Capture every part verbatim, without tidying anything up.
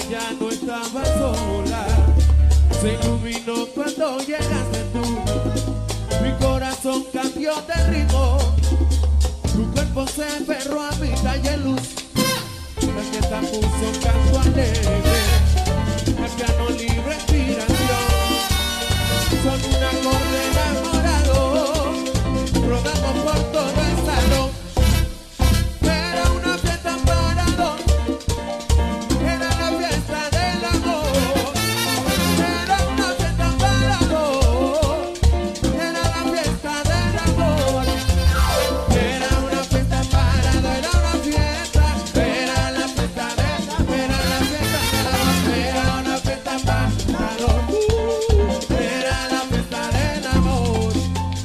ya no estaba sola. Se iluminó cuando llegaste tú. Mi corazón cambió de ritmo. Tu cuerpo se aferró a mi calle luz. La fiesta puso canto alegre. El piano libre inspiración. Son un acorde enamorado. Rodamos por todo el salón. Era una fiesta para dos. Era la fiesta del amor. Era una fiesta para dos. Era la fiesta del amor. Era una fiesta para dos. Era una fiesta. Era la fiesta del amor. Era la fiesta del amor. Era una fiesta para dos. Era la fiesta del amor.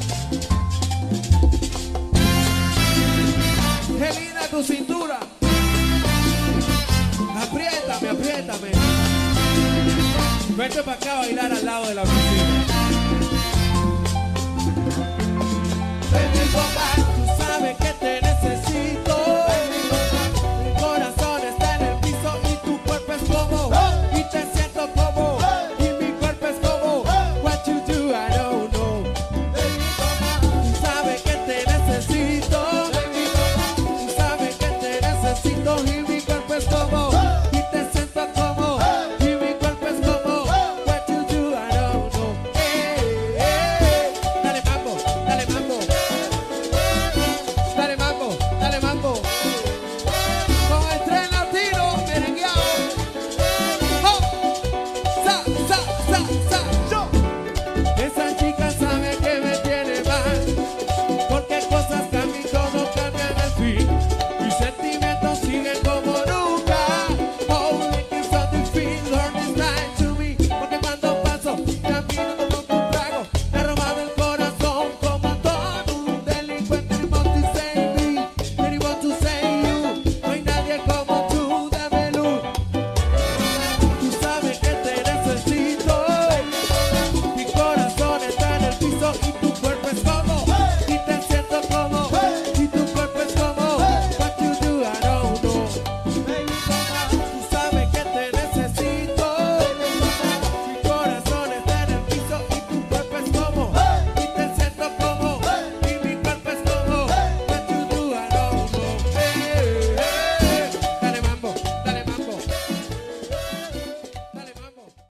Qué linda tu cintura. Apriétame, apriétame. Vete para acá a bailar al lado de la oficina.